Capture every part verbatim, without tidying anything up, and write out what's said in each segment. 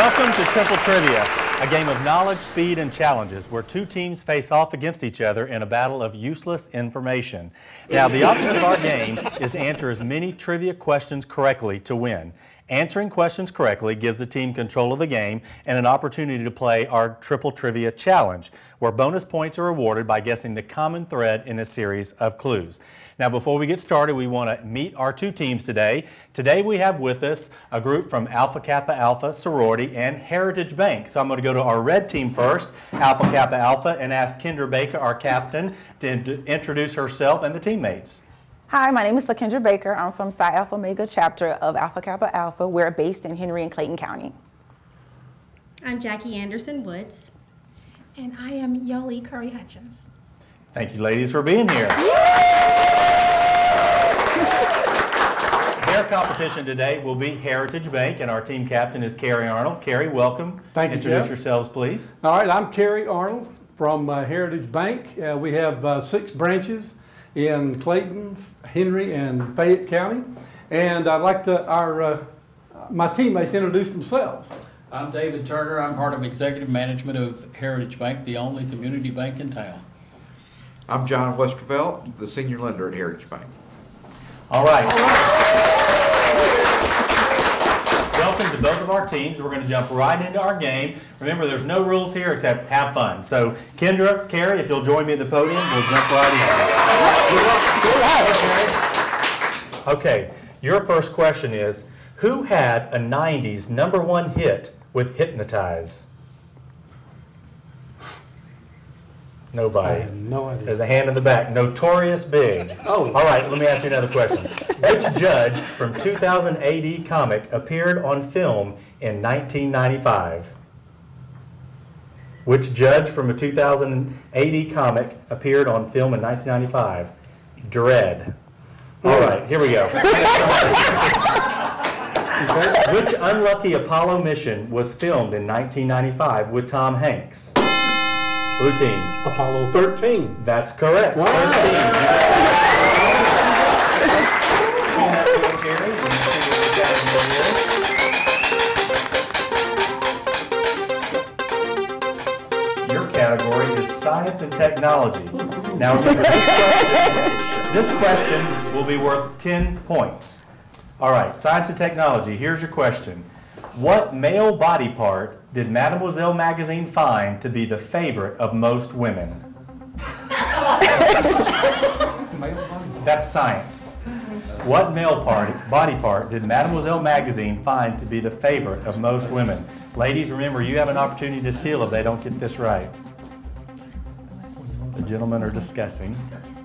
Welcome to Triple Trivia, a game of knowledge, speed, and challenges where two teams face off against each other in a battle of useless information. Now, the object of our game is to answer as many trivia questions correctly to win. Answering questions correctly gives the team control of the game and an opportunity to play our Triple Trivia Challenge, where bonus points are awarded by guessing the common thread in a series of clues. Now, before we get started, we want to meet our two teams today. Today we have with us a group from Alpha Kappa Alpha Sorority and Heritage Bank. So I'm going to go to our red team first, Alpha Kappa Alpha, and ask Kendra Baker, our captain, to introduce herself and the teammates. Hi, my name is LaKendra Baker. I'm from Psi Alpha Omega chapter of Alpha Kappa Alpha. We're based in Henry and Clayton County. I'm Jackie Anderson Woods. And I am Yoli Curry Hutchins. Thank you, ladies, for being here. Their competition today will be Heritage Bank, and our team captain is Carrie Arnold. Carrie, welcome. Thank you, Introduce Jeff. yourselves, please. All right, I'm Carrie Arnold from uh, Heritage Bank. Uh, we have uh, six branches in Clayton, Henry, and Fayette County. And I'd like to, our, uh, my teammates to introduce themselves. I'm David Turner. I'm part of executive management of Heritage Bank, the only community bank in town. I'm John Westervelt, the senior lender at Heritage Bank. All right. All right. Welcome to both of our teams. We're going to jump right into our game. Remember, there's no rules here except have fun. So, Kendra, Carrie, if you'll join me at the podium, we'll jump right in. Okay, your first question is, who had a nineties number one hit with Hypnotize? Nobody. I have no idea. There's a hand in the back. Notorious Big. Oh. All right, let me ask you another question. Which judge from two thousand A D comic appeared on film in nineteen ninety-five? Which judge from a two thousand A D comic appeared on film in nineteen ninety-five? Dredd. All right, here we go. Which unlucky Apollo mission was filmed in nineteen ninety-five with Tom Hanks? Blue team. Apollo thirteen. That's correct. Wow. Your category is science and technology. Now remember, this question, this question will be worth ten points. All right, science and technology. Here's your question. What male body part did Mademoiselle magazine find to be the favorite of most women? That's science. What male party, body part did Mademoiselle magazine find to be the favorite of most women? Ladies, remember, you have an opportunity to steal if they don't get this right. The gentlemen are discussing.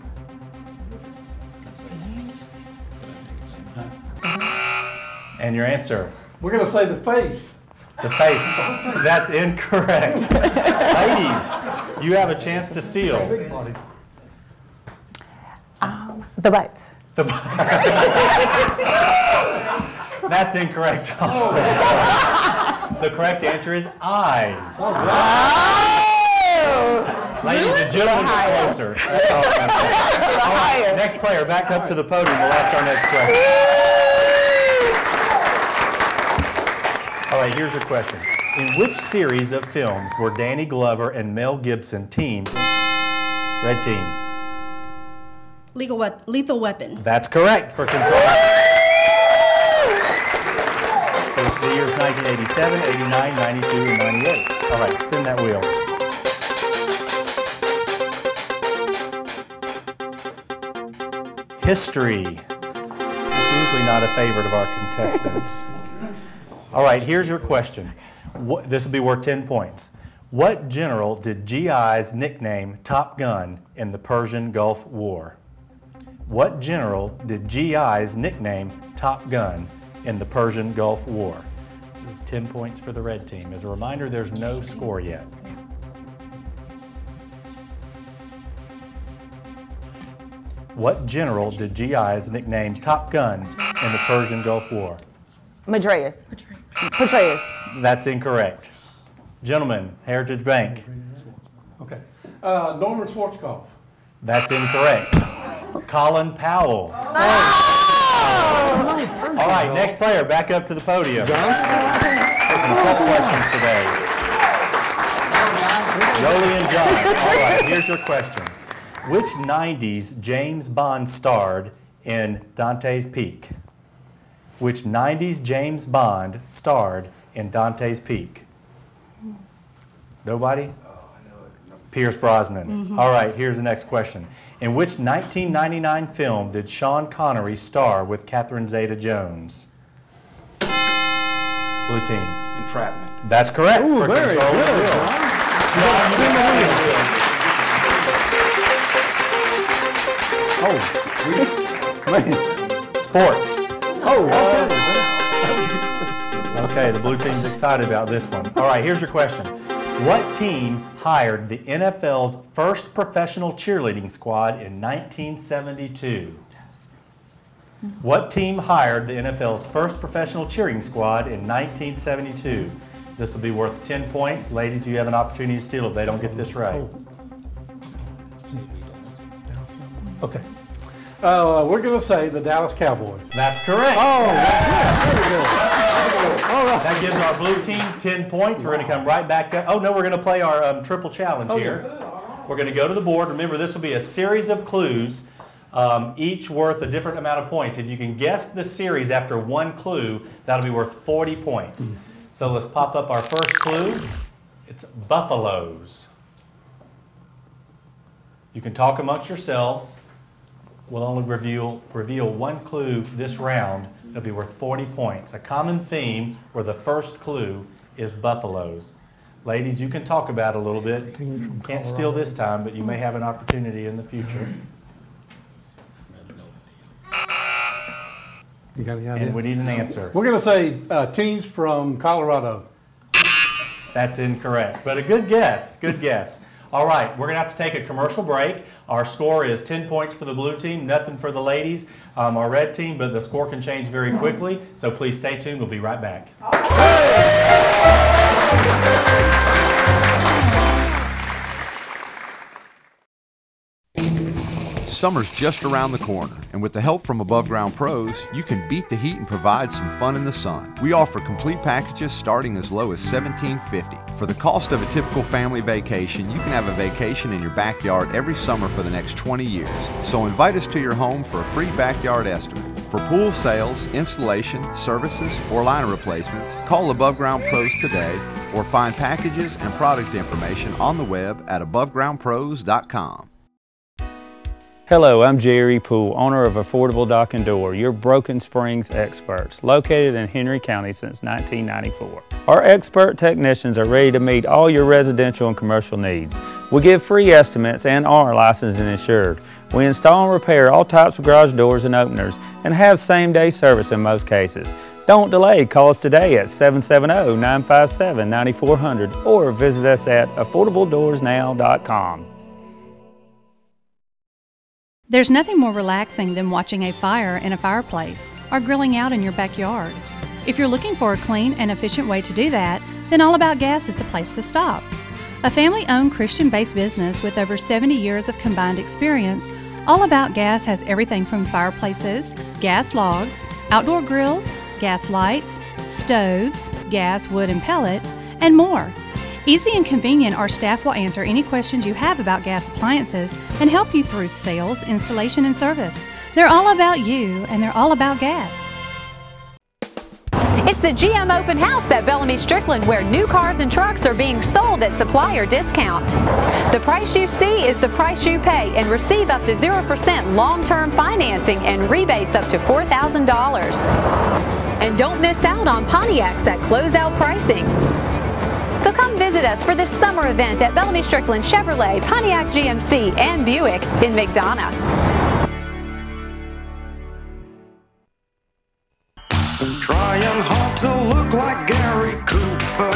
And your answer? We're going to say the face. The face. That's incorrect. Ladies, you have a chance to steal. Um, the butt. The That's incorrect also. The correct answer is eyes. Oh! Ladies and gentlemen, get closer. That's all I'm saying. All right, next player, back up to the podium. We'll ask our next question. All right, here's your question. In which series of films were Danny Glover and Mel Gibson teamed? Red team. Legal we lethal Weapon. That's correct for Control. It was the years nineteen eighty-seven, eighty-nine, ninety-two, and ninety-eight. All right, spin that wheel. History. That's usually not a favorite of our contestants. All right, here's your question. What, this will be worth ten points. What general did G I's nickname Top Gun in the Persian Gulf War? What general did G I's nickname Top Gun in the Persian Gulf War? This is ten points for the red team. As a reminder, there's no score yet. What general did G I's nickname Top Gun in the Persian Gulf War? Madreus. Petraeus. That's incorrect. Gentlemen, Heritage Bank. Okay. Uh, Norman Schwarzkopf. That's incorrect. Colin Powell. Oh! All right, next player, back up to the podium. John? some tough questions today. Yoli and John. All right, here's your question. Which nineties James Bond starred in Dante's Peak? Which nineties James Bond starred in Dante's Peak? Nobody? Pierce Brosnan. Mm-hmm. All right, here's the next question. In which nineteen ninety-nine film did Sean Connery star with Catherine Zeta-Jones? Blue team. Entrapment. That's correct. Ooh, for very Control of the good, Wheel. John. John, you got the wheel. Oh, man. Sports. Oh, okay. Okay, the blue team's excited about this one. All right, here's your question. What team hired the N F L's first professional cheerleading squad in nineteen seventy-two? What team hired the N F L's first professional cheering squad in nineteen seventy-two? This will be worth ten points. Ladies, you have an opportunity to steal if they don't get this right. Okay. Uh, we're going to say the Dallas Cowboys. That's correct. Oh, yeah, there we go. All right. That gives our blue team ten points. We're going to come right back up. Oh, no, we're going to play our um, triple challenge Oh, here. yeah. We're going to go to the board. Remember, this will be a series of clues, um, each worth a different amount of points. If you can guess the series after one clue, that'll be worth forty points. Mm. So let's pop up our first clue. It's buffaloes. You can talk amongst yourselves. We'll only reveal, reveal one clue this round. It'll be worth forty points. A common theme where the first clue is buffaloes. Ladies, you can talk about it a little bit. Can't steal this time, but you may have an opportunity in the future. You got any idea? And we need an answer. We're going to say uh, teams from Colorado. That's incorrect, but a good guess, good guess. All right, we're going to have to take a commercial break. Our score is ten points for the blue team, nothing for the ladies, um, our red team, but the score can change very quickly, so please stay tuned. We'll be right back. Summer's just around the corner, and with the help from Above Ground Pros, you can beat the heat and provide some fun in the sun. We offer complete packages starting as low as seventeen fifty. For the cost of a typical family vacation, you can have a vacation in your backyard every summer for the next twenty years. So invite us to your home for a free backyard estimate. For pool sales, installation, services, or liner replacements, call Above Ground Pros today or find packages and product information on the web at above ground pros dot com. Hello, I'm Jerry Poole, owner of Affordable Dock and Door, your Broken Springs experts, located in Henry County since nineteen ninety-four. Our expert technicians are ready to meet all your residential and commercial needs. We give free estimates and are licensed and insured. We install and repair all types of garage doors and openers and have same-day service in most cases. Don't delay, call us today at seven seven zero, nine five seven, nine four zero zero or visit us at affordable doors now dot com. There's nothing more relaxing than watching a fire in a fireplace or grilling out in your backyard. If you're looking for a clean and efficient way to do that, then All About Gas is the place to stop. A family-owned Christian-based business with over seventy years of combined experience, All About Gas has everything from fireplaces, gas logs, outdoor grills, gas lights, stoves, gas, wood, and pellet, and more. Easy and convenient, our staff will answer any questions you have about gas appliances and help you through sales, installation, and service. They're all about you, and they're all about gas. It's the G M Open House at Bellamy Strickland, where new cars and trucks are being sold at supplier discount. The price you see is the price you pay, and receive up to zero percent long-term financing and rebates up to four thousand dollars. And don't miss out on Pontiacs at closeout pricing. So come visit us for this summer event at Bellamy Strickland Chevrolet, Pontiac G M C, and Buick in McDonough. Trying hard to look like Gary Cooper.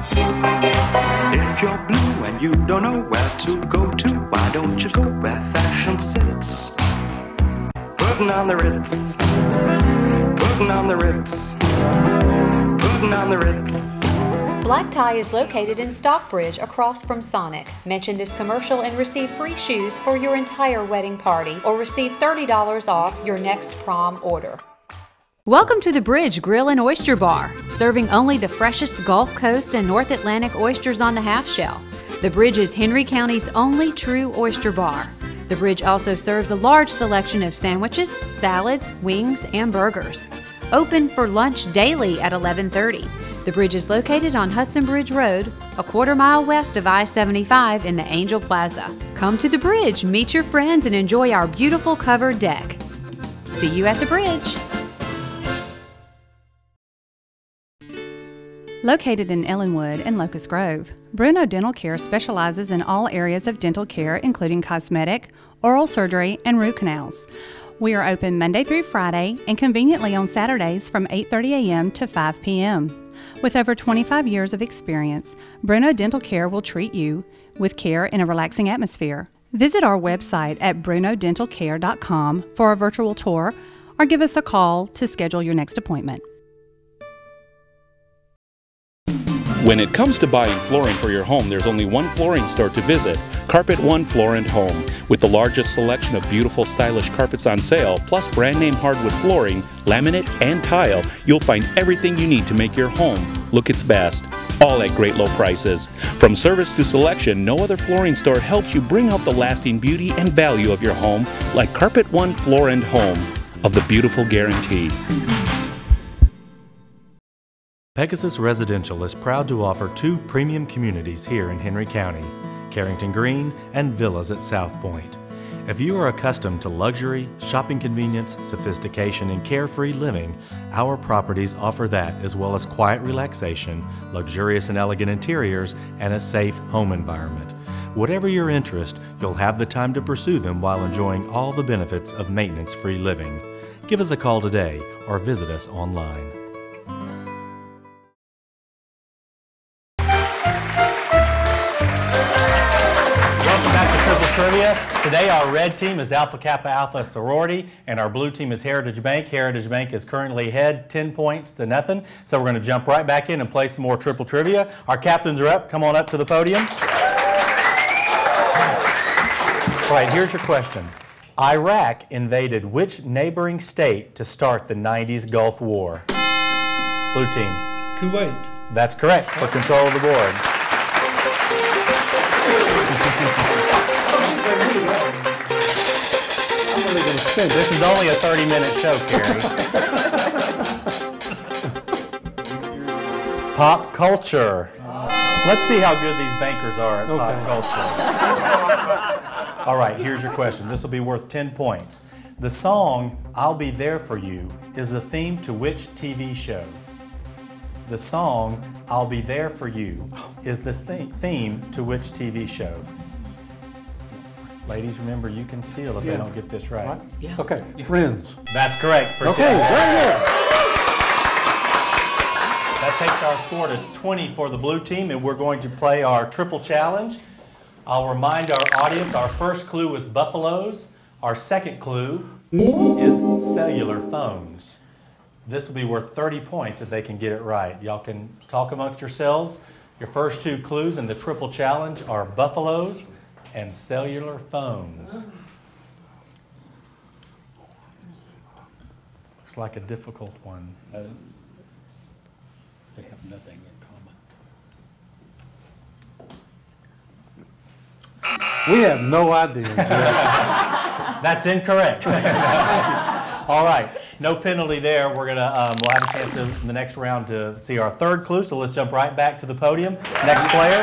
If you're blue and you don't know where to go to, why don't you go where fashion sits? Putting on the Ritz, putting on the Ritz, putting on the Ritz. Black Tie is located in Stockbridge across from Sonic. Mention this commercial and receive free shoes for your entire wedding party, or receive thirty dollars off your next prom order. Welcome to the Bridge Grill and Oyster Bar, serving only the freshest Gulf Coast and North Atlantic oysters on the half shell. The Bridge is Henry County's only true oyster bar. The Bridge also serves a large selection of sandwiches, salads, wings, and burgers. Open for lunch daily at eleven thirty. The Bridge is located on Hudson Bridge Road, a quarter mile west of I seventy-five in the Angel Plaza. Come to the Bridge, meet your friends, and enjoy our beautiful covered deck. See you at the Bridge. Located in Ellenwood and Locust Grove, Bruno Dental Care specializes in all areas of dental care, including cosmetic, oral surgery, and root canals. We are open Monday through Friday and conveniently on Saturdays from eight thirty a m to five p m With over twenty-five years of experience, Bruno Dental Care will treat you with care in a relaxing atmosphere. Visit our website at bruno dental care dot com for a virtual tour or give us a call to schedule your next appointment. When it comes to buying flooring for your home, there's only one flooring store to visit, Carpet One Floor and Home. With the largest selection of beautiful, stylish carpets on sale, plus brand name hardwood flooring, laminate, and tile, you'll find everything you need to make your home look its best, all at great low prices. From service to selection, no other flooring store helps you bring out the lasting beauty and value of your home like Carpet One Floor and Home of the Beautiful Guarantee. Pegasus Residential is proud to offer two premium communities here in Henry County, Carrington Green and Villas at South Point. If you are accustomed to luxury, shopping convenience, sophistication, and carefree living, our properties offer that, as well as quiet relaxation, luxurious and elegant interiors, and a safe home environment. Whatever your interest, you'll have the time to pursue them while enjoying all the benefits of maintenance-free living. Give us a call today or visit us online. Trivia. Today our red team is Alpha Kappa Alpha sorority and our blue team is Heritage Bank. Heritage Bank is currently ahead ten points to nothing. So we're going to jump right back in and play some more triple trivia. Our captains are up. Come on up to the podium. All right, here's your question. Iraq invaded which neighboring state to start the nineties Gulf War? Blue team. Kuwait. That's correct, for control of the board. This is only a thirty minute show, Carrie. Pop culture. Let's see how good these bankers are at Okay. pop culture. All right, here's your question. This will be worth ten points. The song, I'll Be There For You, is the theme to which T V show? The song, I'll Be There For You, is the theme to which T V show? Ladies, remember, you can steal if Yeah. they don't get this right. What? Yeah. Okay, Friends. That's correct. For Okay, ten. very good. That takes our score to twenty for the blue team, and we're going to play our triple challenge. I'll remind our audience, our first clue is buffaloes. Our second clue is cellular phones. This will be worth thirty points if they can get it right. Y'all can talk amongst yourselves. Your first two clues in the triple challenge are buffaloes and cellular phones. Looks like a difficult one. Uh, they have nothing in common. We have no idea. That's incorrect. All right, no penalty there. We're gonna um, we'll have a chance to, in the next round to see our third clue. So let's jump right back to the podium. Next player.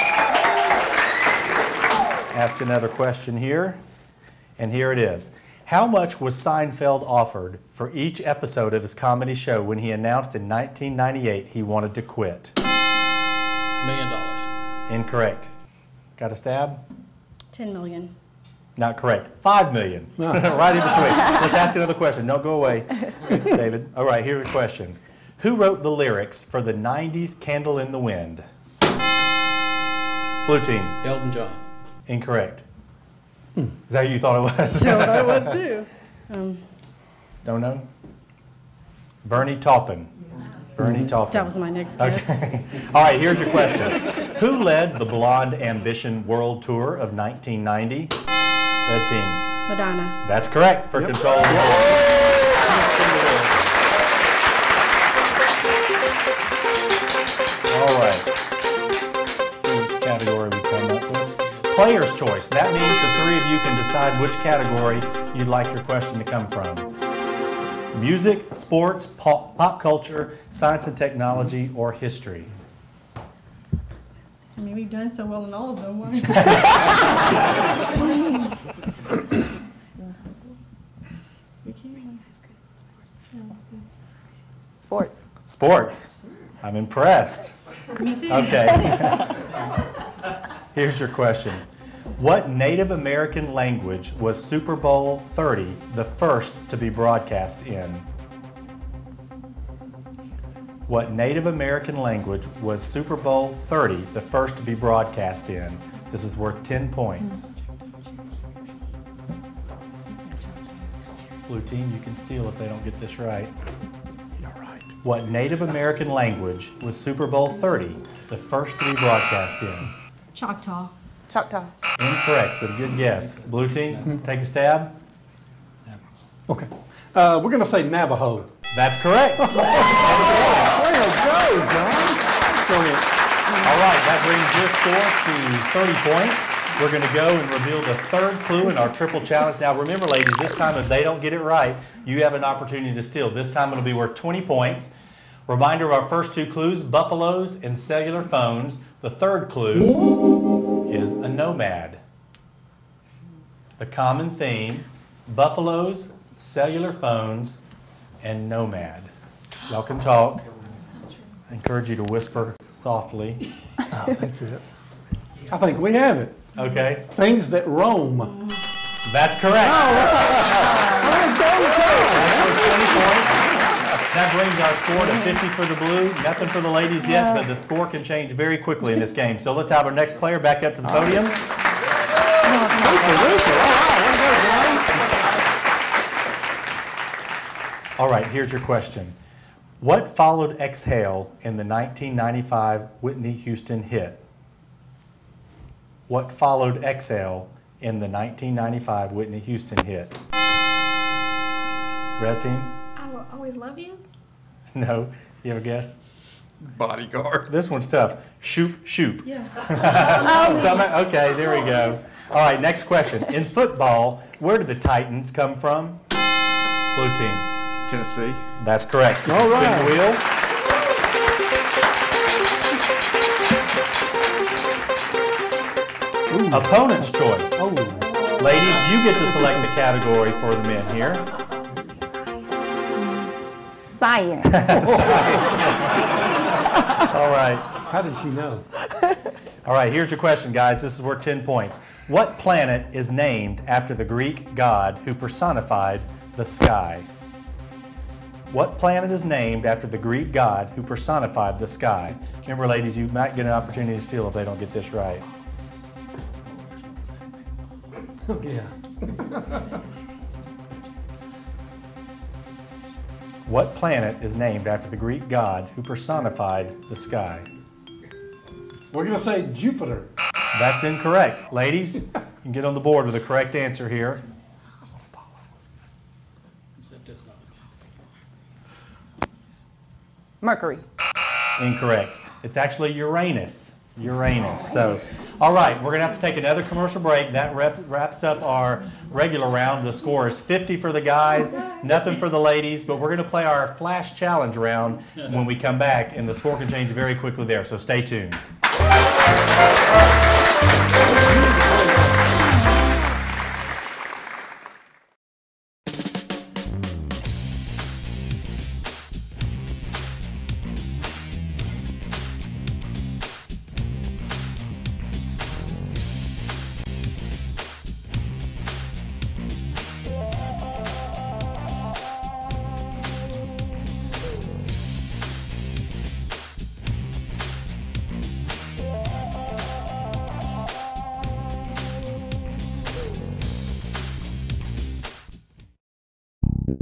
Ask another question here, and here it is. How much was Seinfeld offered for each episode of his comedy show when he announced in nineteen ninety-eight he wanted to quit? Million dollars. Incorrect. Got a stab? ten million. Not correct. Five million. Right in between. Let's ask another question. Don't go away, David. All right, here's a question. Who wrote the lyrics for the nineties Candle in the Wind? Blue team. Elton John. Incorrect. Hmm. Is that who you thought it was? So I was too. Um, Don't know? Bernie Taupin. Bernie Taupin. that was my next guess. Okay. All right, here's your question. Who led the Blonde Ambition World Tour of nineteen ninety? Red team. Madonna. That's correct, for Yep. control of the board. All right. Let's see which category we come up with. Player's choice. That means the three of you can decide which category you'd like your question to come from. Music, sports, pop, pop culture, science and technology, or history. I mean, we've done so well in all of them. Why? Sports. Sports. I'm impressed. Me too. Okay. Here's your question. What Native American language was Super Bowl thirty the first to be broadcast in? What Native American language was Super Bowl thirty the first to be broadcast in? This is worth ten points. Blue team, you can steal if they don't get this right. What Native American language was Super Bowl thirty the first to be broadcast in? Choctaw. Choctaw. Incorrect, but a good guess. Blue team, take a stab. Okay. Uh, we're going to say Navajo. That's correct. Way to go, John. Excellent. All right, that brings your score to thirty points. We're going to go and reveal the third clue in our triple challenge. Now remember, ladies, this time if they don't get it right, you have an opportunity to steal. This time it'll be worth twenty points. Reminder of our first two clues, buffaloes and cellular phones. The third clue is a nomad. The common theme, buffaloes, cellular phones, and nomad. Y'all can talk. I encourage you to whisper softly. Oh, that's it. I think we have it. Okay. Things that roam. That's correct. That brings our score to fifty for the blue. Nothing for the ladies yet, but the score can change very quickly in this game. So let's have our next player back up to the podium. All right, here's your question. What followed Exhale in the nineteen ninety-five Whitney Houston hit? What followed Exhale in the nineteen ninety-five Whitney Houston hit? Red team? I will always love you. No. You have a guess? Bodyguard. This one's tough. Shoop, shoop. Yeah. Okay, there we go. All right, next question. In football, where did the Titans come from? Blue team. Tennessee. That's correct. All right. Spin the wheel. Ooh. Opponent's choice. Oh. Ladies, you get to select the category for the men here. Science. All right. How did she know? All right, here's your question, guys. This is worth ten points. What planet is named after the Greek god who personified the sky? What planet is named after the Greek god who personified the sky? Remember, ladies, you might get an opportunity to steal if they don't get this right. Yeah. What planet is named after the Greek god who personified the sky? We're going to say Jupiter. That's incorrect. Ladies, you can get on the board with the correct answer here. Mercury. Incorrect. It's actually Uranus. Uranus. So, all right, we're going to have to take another commercial break. That rep, wraps up our regular round. The score is fifty for the guys, nothing for the ladies, but we're going to play our flash challenge round when we come back, and the score can change very quickly there, so stay tuned.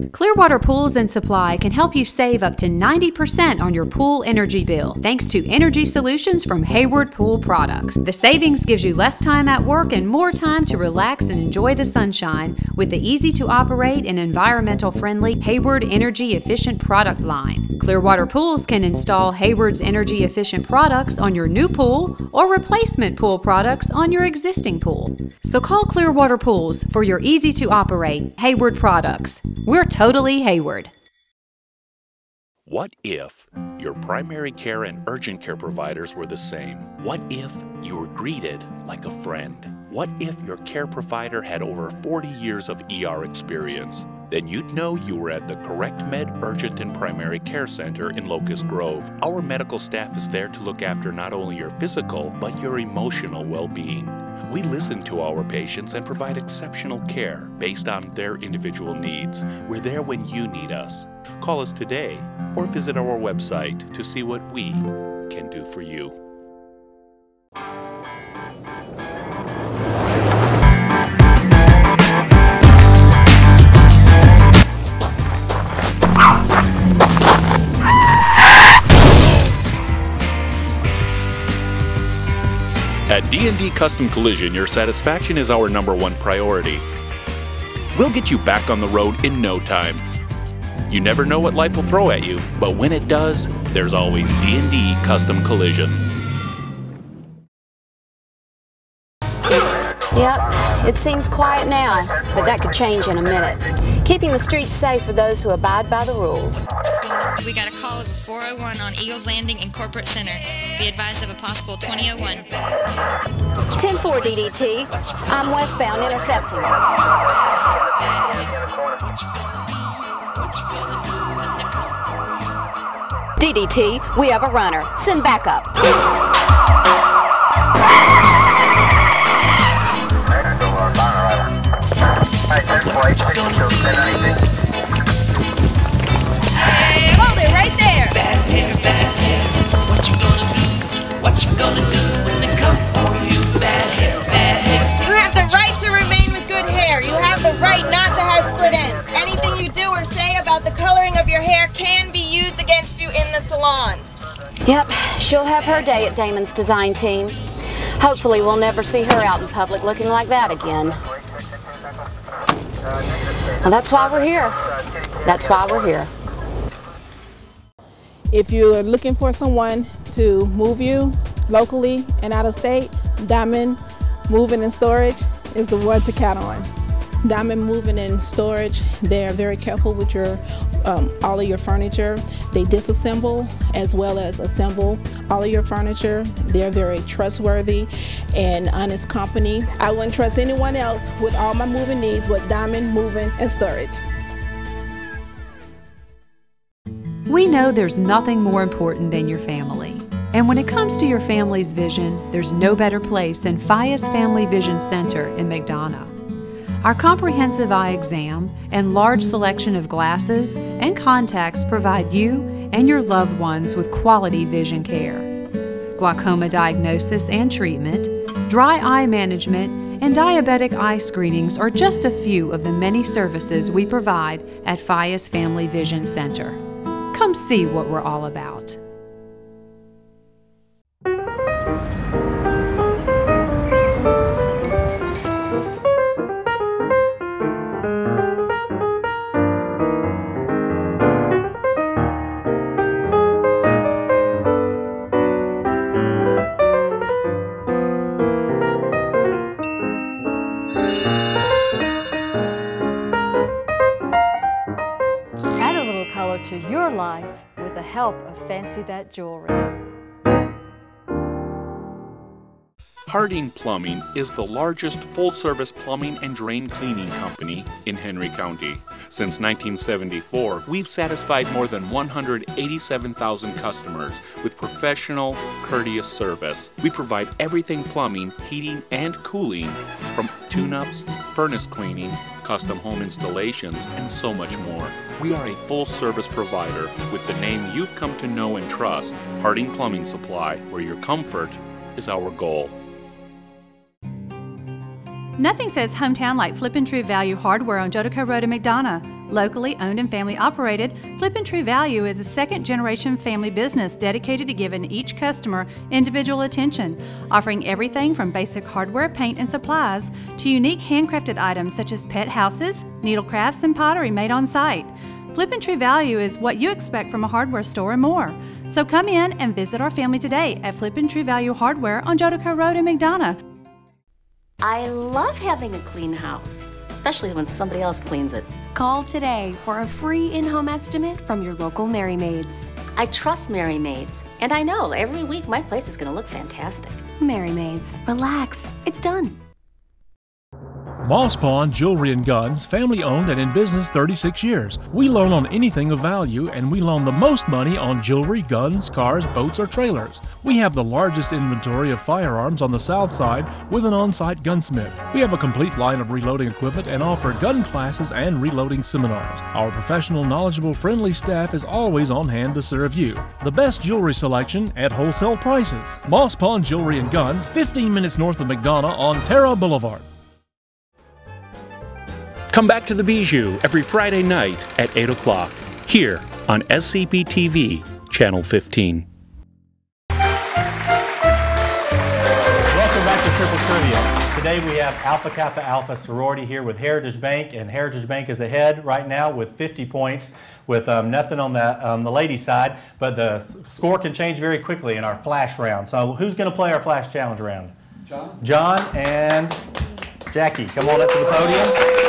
Clearwater Pools and Supply can help you save up to ninety percent on your pool energy bill thanks to energy solutions from Hayward Pool Products. The savings gives you less time at work and more time to relax and enjoy the sunshine with the easy-to-operate and environmental-friendly Hayward Energy Efficient product line. Clearwater Pools can install Hayward's energy efficient products on your new pool or replacement pool products on your existing pool. So call Clearwater Pools for your easy-to-operate Hayward products. We're totally Hayward. What if your primary care and urgent care providers were the same? What if you were greeted like a friend? What if your care provider had over forty years of E R experience? Then you'd know you were at the Correct Med Urgent and Primary Care Center in Locust Grove. Our medical staff is there to look after not only your physical, but your emotional well-being. We listen to our patients and provide exceptional care based on their individual needs. We're there when you need us. Call us today or visit our website to see what we can do for you. At D and D Custom Collision, your satisfaction is our number one priority. We'll get you back on the road in no time. You never know what life will throw at you, but when it does, there's always D and D Custom Collision. Yep, it seems quiet now, but that could change in a minute. Keeping the streets safe for those who abide by the rules. We got a call of a four oh one on Eagles Landing in Corporate Center. Be advised of a possible twenty oh one. ten four D D T. I'm westbound intercepting. D D T, we have a runner. Send backup. Hey, hold it right there. Bad hair, bad hair. What you gonna do? What you gonna do when they come for you? Bad hair, bad hair. You have the right to remain with good hair. You have the right not to have split ends. Anything you do or say about the coloring of your hair can be used against you in the salon. Yep, she'll have her day at Damon's design team. Hopefully we'll never see her out in public looking like that again. Well, that's why we're here. That's why we're here. If you're looking for someone to move you locally and out of state, Diamond Moving and Storage is the one to count on. Diamond Moving and Storage, they're very careful with your um, all of your furniture. They disassemble as well as assemble all of your furniture. They're very trustworthy and honest company. I wouldn't trust anyone else with all my moving needs with Diamond Moving and Storage. We know there's nothing more important than your family. And when it comes to your family's vision, there's no better place than Fias Family Vision Center in McDonough. Our comprehensive eye exam and large selection of glasses and contacts provide you and your loved ones with quality vision care. Glaucoma diagnosis and treatment, dry eye management, and diabetic eye screenings are just a few of the many services we provide at Fias Family Vision Center. Come see what we're all about. To your life with the help of Fancy That Jewelry. Harding Plumbing is the largest full-service plumbing and drain cleaning company in Henry County. Since nineteen seventy-four, we've satisfied more than one hundred eighty-seven thousand customers with professional, courteous service. We provide everything plumbing, heating, and cooling, from tune-ups, furnace cleaning, custom home installations, and so much more. We are a full-service provider with the name you've come to know and trust, Harding Plumbing Supply, where your comfort is our goal. Nothing says hometown like Flippin' True Value Hardware on Jodica Road in McDonough. Locally owned and family operated, Flippin' True Value is a second generation family business dedicated to giving each customer individual attention, offering everything from basic hardware, paint, and supplies to unique handcrafted items such as pet houses, needle crafts, and pottery made on site. Flippin' True Value is what you expect from a hardware store and more. So come in and visit our family today at Flippin' True Value Hardware on Jodico Road in McDonough. I love having a clean house, especially when somebody else cleans it. Call today for a free in-home estimate from your local Mary Maids. I trust Mary Maids, and I know every week my place is going to look fantastic. Mary Maids, relax, it's done. Moss Pawn Jewelry and Guns, family owned and in business thirty-six years. We loan on anything of value, and we loan the most money on jewelry, guns, cars, boats, or trailers. We have the largest inventory of firearms on the south side with an on-site gunsmith. We have a complete line of reloading equipment and offer gun classes and reloading seminars. Our professional, knowledgeable, friendly staff is always on hand to serve you. The best jewelry selection at wholesale prices. Moss Pawn Jewelry and Guns, fifteen minutes north of McDonough on Terra Boulevard. Come back to the Bijou every Friday night at eight o'clock here on S C P T V, Channel fifteen. Welcome back to Triple Trivia. Today we have Alpha Kappa Alpha sorority here with Heritage Bank, and Heritage Bank is ahead right now with fifty points, with um, nothing on the, um, the ladies' side, but the score can change very quickly in our flash round. So who's going to play our flash challenge round? John. John and Jackie, come on up to the podium.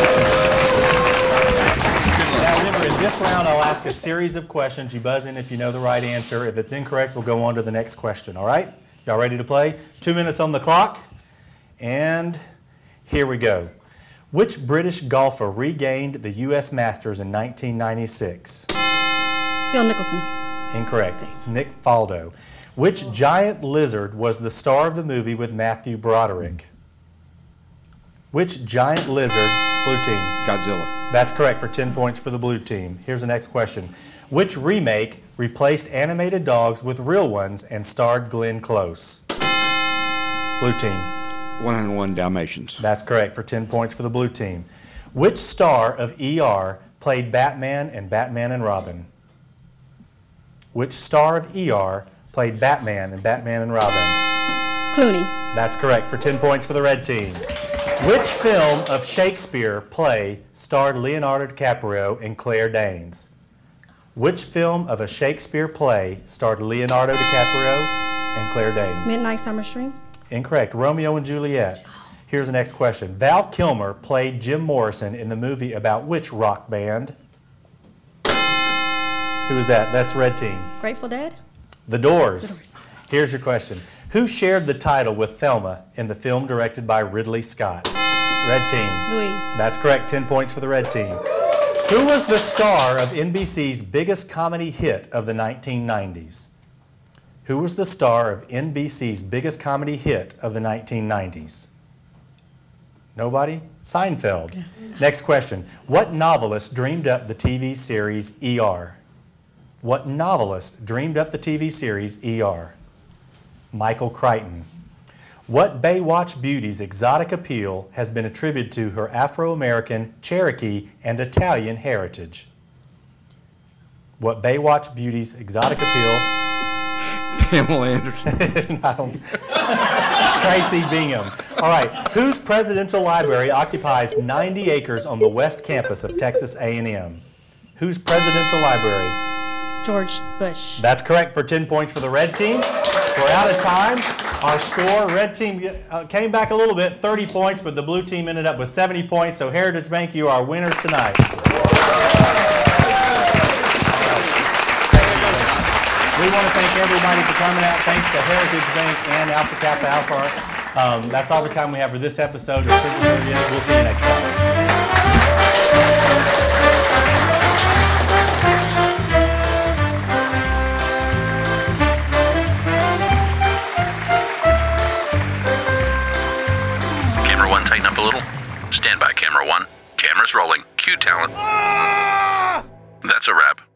Now remember, in this round I'll ask a series of questions. You buzz in if you know the right answer. If it's incorrect, we'll go on to the next question, all right? Y'all ready to play? Two minutes on the clock. And here we go. Which British golfer regained the U S Masters in nineteen ninety-six? Phil Nicholson. Incorrect. It's Nick Faldo. Which giant lizard was the star of the movie with Matthew Broderick? Which giant lizard, blue team? Godzilla. That's correct for ten points for the blue team. Here's the next question. Which remake replaced animated dogs with real ones and starred Glenn Close? Blue team. one oh one Dalmatians. That's correct for ten points for the blue team. Which star of E R played Batman and Batman and Robin? Which star of E R played Batman and Batman and Robin? Clooney. That's correct for ten points for the red team. Which film of Shakespeare play starred Leonardo DiCaprio and Claire Danes? Which film of a Shakespeare play starred Leonardo DiCaprio and Claire Danes? Midnight Summer Stream. Incorrect. Romeo and Juliet. Here's the next question. Val Kilmer played Jim Morrison in the movie about which rock band? Who is that? That's the red team. Grateful Dead. The Doors. The Doors. Here's your question. Who shared the title with Thelma in the film directed by Ridley Scott? Red team. Louise. That's correct. ten points for the red team. Who was the star of N B C's biggest comedy hit of the nineteen nineties? Who was the star of N B C's biggest comedy hit of the nineteen nineties? Nobody? Seinfeld. Yeah. Next question. What novelist dreamed up the T V series E R? What novelist dreamed up the T V series E R? Michael Crichton. What Baywatch beauty's exotic appeal has been attributed to her Afro-American, Cherokee, and Italian heritage? What Baywatch beauty's exotic appeal? Pamela Anderson. No. Tracy Bingham. All right. Whose presidential library occupies ninety acres on the west campus of Texas A and M? Whose presidential library? George Bush. That's correct for ten points for the red team. We're out of time. Our score, red team uh, came back a little bit, thirty points, but the blue team ended up with seventy points. So Heritage Bank, you are winners tonight. We want to thank everybody for coming out. Thanks to Heritage Bank and Alpha Kappa Alpha. Um, that's all the time we have for this episode of Triple Trivia. We'll see you next time. Up a little. Stand by, camera one. Camera's rolling. Cue talent. That's a wrap.